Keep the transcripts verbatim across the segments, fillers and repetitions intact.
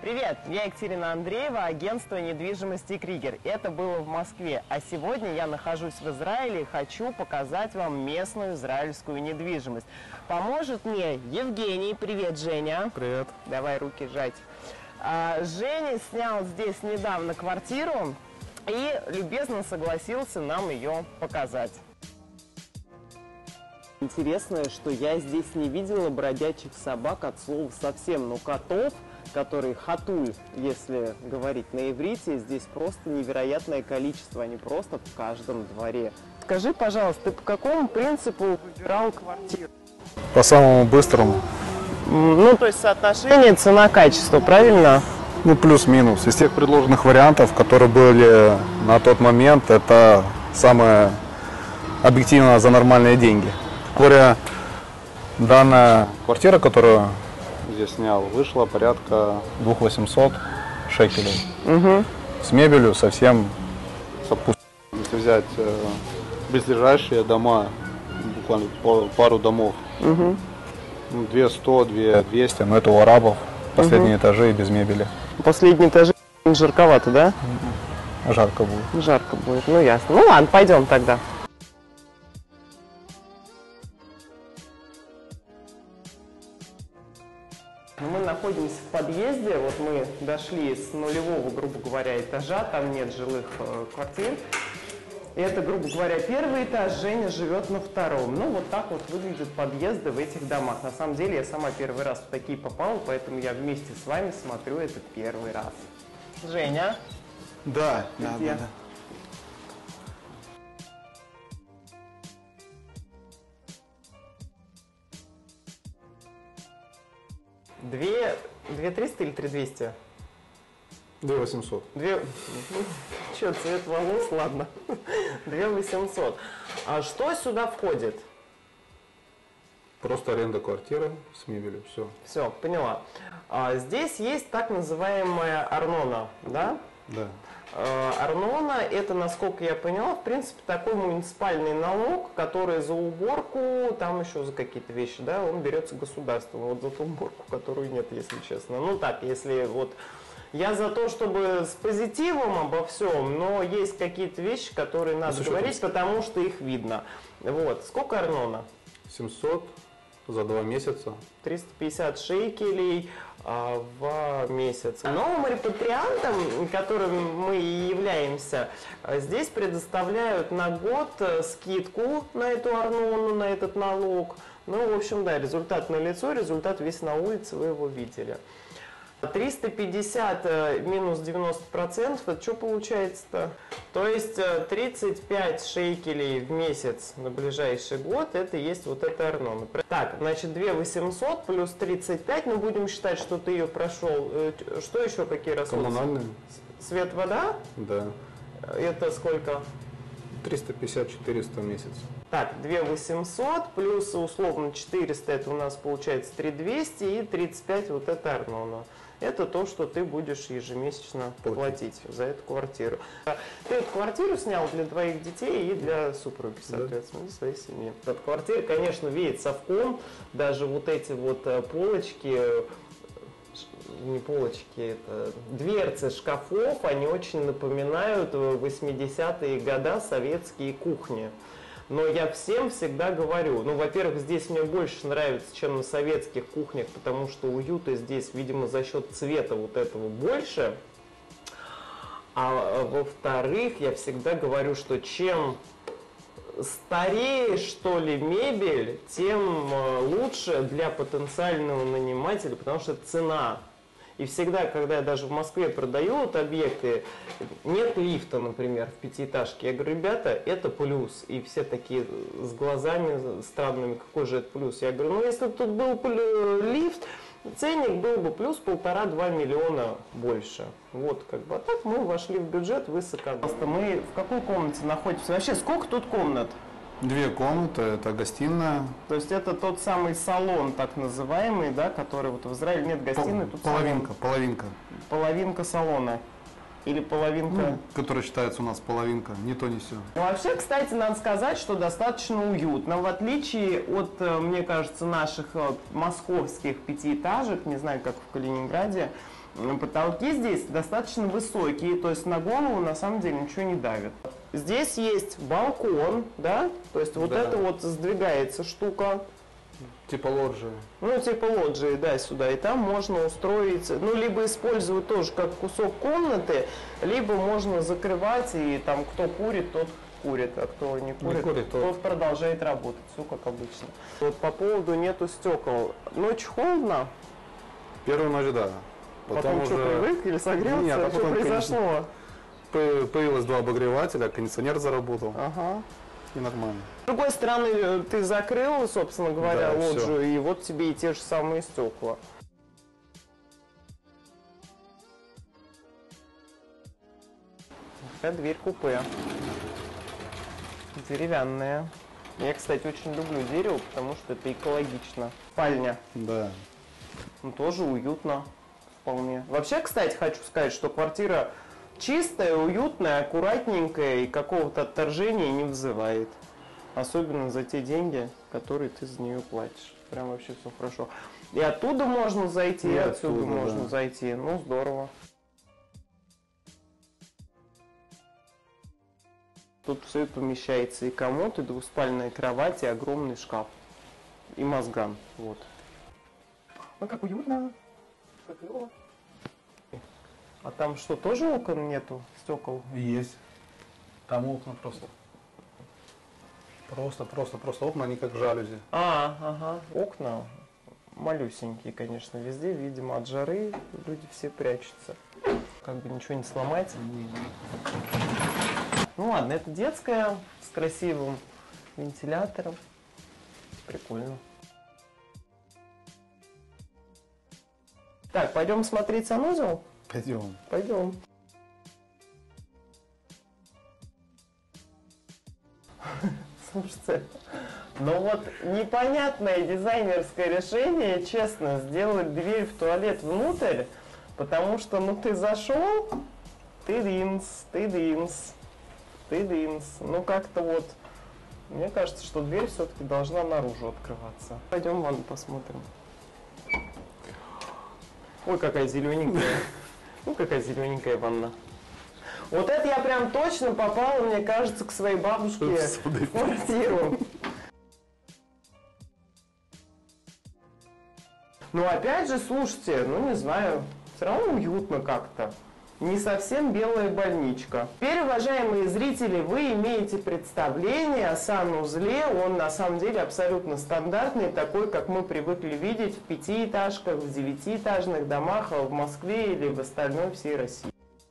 Привет, я Екатерина Андреева, агентство недвижимости Кригер. Это было в Москве, а сегодня я нахожусь в Израиле и хочу показать вам местную израильскую недвижимость. Поможет мне Евгений. Привет, Женя. Привет. Давай руки жать. А, Женя снял здесь недавно квартиру и любезно согласился нам ее показать. Интересное, что я здесь не видела бродячих собак от слова совсем, но котов, которые хатуль, если говорить на иврите, здесь просто невероятное количество, они просто в каждом дворе. Скажи, пожалуйста, ты по какому принципу выбирал квартиру? По самому быстрому. Ну, то есть соотношение цена-качество, правильно? Ну, плюс-минус. Из тех предложенных вариантов, которые были на тот момент, это самое объективно за нормальные деньги. Говоря, данная квартира, которую здесь снял, вышла порядка двух тысяч восьмисот шекелей. Угу. С мебелью совсем сопутствует. Если взять э, близлежащие дома, буквально пару домов, угу. две сто, две двести, но это у арабов, последние угу. этажи без мебели. Последние этажи жарковато, да? Жарко будет. Жарко будет, ну ясно. Ну ладно, пойдем тогда. Мы находимся в подъезде, вот мы дошли с нулевого, грубо говоря, этажа, там нет жилых э, квартир. И это, грубо говоря, первый этаж, Женя живет на втором. Ну, вот так вот выглядят подъезды в этих домах. На самом деле, я сама первый раз в такие попала, поэтому я вместе с вами смотрю это первый раз. Женя? Да, да, да, да. Две, две триста или три двести? Две восемьсот. Две, что, цвет волос, ладно. Две восемьсот. А что сюда входит? Просто аренда квартиры с мебелью, все. Все, поняла. А, здесь есть так называемая арнона, да? Да. Арнона – это, насколько я поняла, в принципе, такой муниципальный налог, который за уборку, там еще за какие-то вещи, да, он берется государством. Вот за ту уборку, которую нет, если честно. Ну так, если вот… Я за то, чтобы с позитивом обо всем, но есть какие-то вещи, которые надо говорить, потому что их видно. Вот. Сколько арнона? семьсот за два месяца. триста пятьдесят шекелей а, в месяц. Новым репатриантам, которым мы и являемся, здесь предоставляют на год скидку на эту арнону, на этот налог. Ну, в общем, да, результат налицо, результат весь на улице, вы его видели. триста пятьдесят минус девяносто процентов, это что получается-то? То есть тридцать пять шекелей в месяц на ближайший год, это есть вот эта арнона. Так, значит, две восемьсот плюс тридцать пять, ну будем считать, что ты ее прошел. Что еще, какие расходы? Коммунальные. Свет, вода? Да. Это сколько? триста пятьдесят — четыреста в месяц. Так, две восемьсот плюс условно четыреста, это у нас получается три двести, и тридцать пять вот это арнона. Это то, что ты будешь ежемесячно платить за эту квартиру. Ты эту квартиру снял для двоих детей и для супруги, соответственно, для своей семьи. Эта квартира, конечно, веет совком. Даже вот эти вот полочки, не полочки, это дверцы шкафов, они очень напоминают восьмидесятые годы советские кухни. Но я всем всегда говорю, ну, во-первых, здесь мне больше нравится, чем на советских кухнях, потому что уюта здесь, видимо, за счет цвета вот этого больше. А во-вторых, я всегда говорю, что чем старее, что ли, мебель, тем лучше для потенциального нанимателя, потому что цена. И всегда, когда я даже в Москве продаю вот объекты, нет лифта, например, в пятиэтажке, я говорю, ребята, это плюс. И все такие с глазами странными, какой же это плюс? Я говорю, ну если бы тут был лифт, ценник был бы плюс полтора-два миллиона больше. Вот, как бы. А так мы вошли в бюджет высоко. Просто мы в какой комнате находимся? Вообще, сколько тут комнат? Две комнаты, это гостиная. То есть это тот самый салон, так называемый, да, который вот в Израиле нет гостиной, Пол, тут половинка, салон. половинка. Половинка салона. Или половинка... Ну, которая считается у нас половинка, не то, не все. Ну, вообще, кстати, надо сказать, что достаточно уютно. В отличие от, мне кажется, наших московских пятиэтажек, не знаю, как в Калининграде, Потолки здесь достаточно высокие, то есть на голову на самом деле ничего не давит. Здесь есть балкон, да, то есть вот да. это вот сдвигается штука. Типа лоджии. Ну, типа лоджии, да, сюда. И там можно устроить, ну, либо использовать тоже как кусок комнаты, либо можно закрывать, и там кто курит, тот курит, а кто не курит, не курит тот, тот продолжает работать, все как обычно. Вот по поводу нету стекол. Ночью холодно? Первую ночь, да. Потом, Потом что, уже... привык или согрелся? Нет, а что потом, произошло? Появилось два обогревателя, кондиционер заработал. Ага. И нормально. С другой стороны, ты закрыл, собственно говоря, Да, лоджию, всё. и вот тебе и те же самые стекла. Такая дверь купе. Деревянная. Я, кстати, очень люблю дерево, потому что это экологично. Спальня. Да. Ну, тоже уютно. Вполне. Вообще, кстати, хочу сказать, что квартира чистая, уютная, аккуратненькая и какого-то отторжения не вызывает. Особенно за те деньги, которые ты за нее платишь. Прям вообще все хорошо. И оттуда можно зайти, и, и отсюда, отсюда можно да. зайти. Ну, здорово. Тут все это помещается. И комод, и двуспальная кровать, и огромный шкаф. И мозган. Вот. Ну, как уютно. Как клево. А там что, тоже окон нету? Стекол? Есть. Там окна просто. Просто, просто, просто окна, они как жалюзи. А, ага. Окна малюсенькие, конечно, везде. Видимо, от жары люди все прячутся. Как бы ничего не сломать. Ну ладно, это детская с красивым вентилятором. Прикольно. Так, пойдем смотреть санузел? Пойдем. Пойдем. Слушайте, ну вот непонятное дизайнерское решение, честно, сделать дверь в туалет внутрь, потому что, ну ты зашел, ты динс, ты динс, ты динс. Ну как-то вот, мне кажется, что дверь все-таки должна наружу открываться. Пойдем ванну посмотрим. Ой, какая зелененькая. Ну, какая зелененькая ванна. Вот это я прям точно попала, мне кажется, к своей бабушке в квартиру. Ну, опять же, слушайте, ну, не знаю, все равно уютно как-то. Не совсем белая больничка. Теперь, уважаемые зрители, вы имеете представление о санузле. Он на самом деле абсолютно стандартный, такой, как мы привыкли видеть в пятиэтажках, в девятиэтажных домах в Москве или в остальной всей России.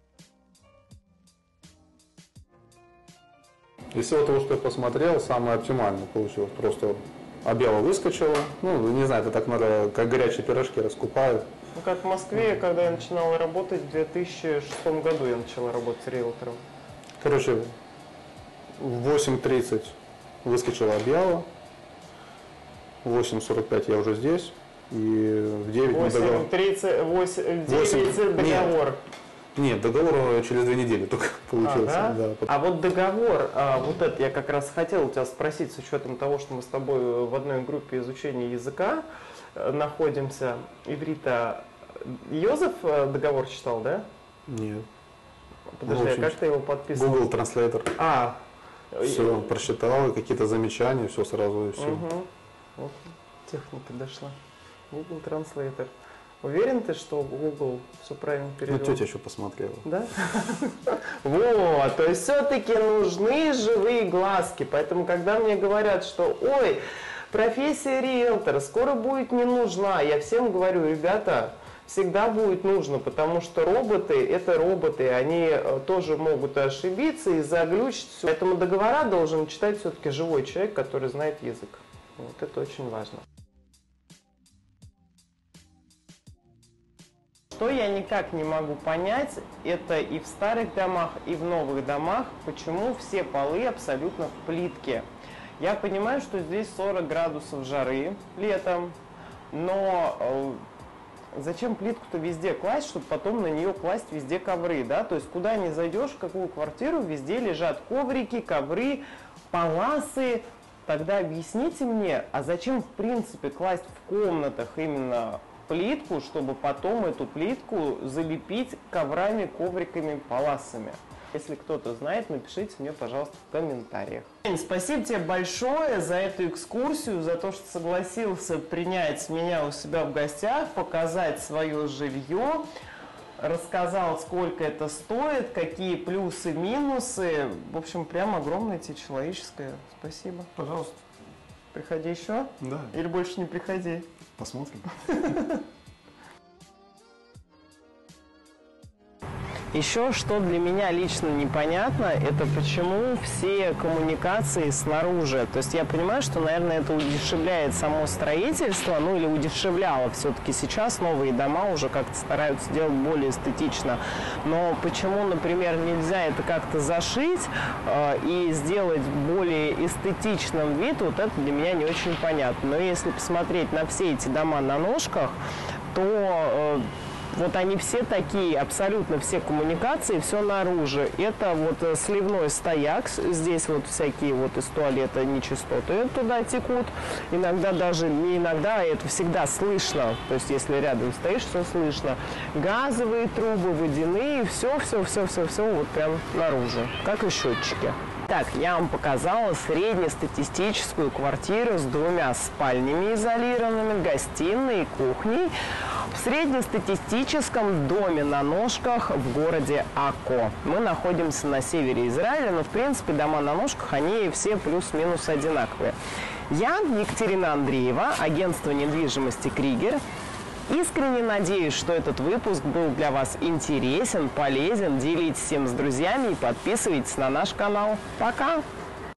Из всего того, что я посмотрел, самое оптимальное получилось. Просто объява выскочила. Ну, не знаю, это так надо, как горячие пирожки раскупают. Ну, как в Москве, когда я начинала работать, в две тысячи шестом году я начала работать риэлтором. Короче, в восемь тридцать выскочила объява, в восемь сорок пять я уже здесь, и в девять мы договор... восемь тридцать, восемь, девять договор. Нет, нет, договор через две недели только получился. А, да? Да. А вот договор, а, вот это я как раз хотел у тебя спросить, с учетом того, что мы с тобой в одной группе изучения языка находимся. Иврита. Йозеф договор читал, да? Нет. Подожди, ну, общем, а как ты его подписывал? Google Translator. А. Все, прочитал, какие-то замечания, все сразу и все. Угу. Вот техника дошла. Google Translator. Уверен ты, что Google все правильно перевел? Ну, тетя еще посмотрела. Да? Вот, то есть все-таки нужны живые глазки. Поэтому, когда мне говорят, что ой, профессия риэлтора скоро будет не нужна, я всем говорю, ребята, всегда будет нужно, потому что роботы, это роботы, они тоже могут ошибиться и заглючить все. Поэтому договора должен читать все-таки живой человек, который знает язык. Вот это очень важно. Что я никак не могу понять, это и в старых домах, и в новых домах, почему все полы абсолютно в плитке. Я понимаю, что здесь сорок градусов жары летом, но э, зачем плитку-то везде класть, чтобы потом на нее класть везде ковры, да? То есть куда ни зайдешь, в какую квартиру, везде лежат коврики, ковры, паласы. Тогда объясните мне, а зачем в принципе класть в комнатах именно плитку, чтобы потом эту плитку залепить коврами, ковриками, паласами. Если кто-то знает, напишите мне, пожалуйста, в комментариях. Спасибо тебе большое за эту экскурсию, за то, что согласился принять меня у себя в гостях, показать свое жилье, рассказал, сколько это стоит, какие плюсы, минусы. В общем, прям огромное тебе человеческое спасибо. Пожалуйста. Приходи еще? Да. Или больше не приходи? Посмотрим. Еще что для меня лично непонятно, это почему все коммуникации снаружи. То есть я понимаю, что, наверное, это удешевляет само строительство, ну или удешевляло все-таки. Сейчас новые дома уже как-то стараются делать более эстетично. Но почему, например, нельзя это как-то зашить э, и сделать более эстетичным вид, вот это для меня не очень понятно. Но если посмотреть на все эти дома на ножках, то... Э, Вот они все такие, абсолютно все коммуникации, все наружу. Это вот сливной стояк, здесь вот всякие вот из туалета нечистоты туда текут. Иногда даже, не иногда, это всегда слышно. То есть если рядом стоишь, все слышно. Газовые трубы, водяные, все, все, все, все, все вот прям наружу, как и счетчики. Так, я вам показала среднестатистическую квартиру с двумя спальнями изолированными, гостиной и кухней в среднестатистическом доме на ножках в городе Ако. Мы находимся на севере Израиля, но в принципе дома на ножках, они все плюс-минус одинаковые. Я, Екатерина Андреева, агентство недвижимости «Кригер». Искренне надеюсь, что этот выпуск был для вас интересен, полезен. Делитесь им с друзьями и подписывайтесь на наш канал. Пока!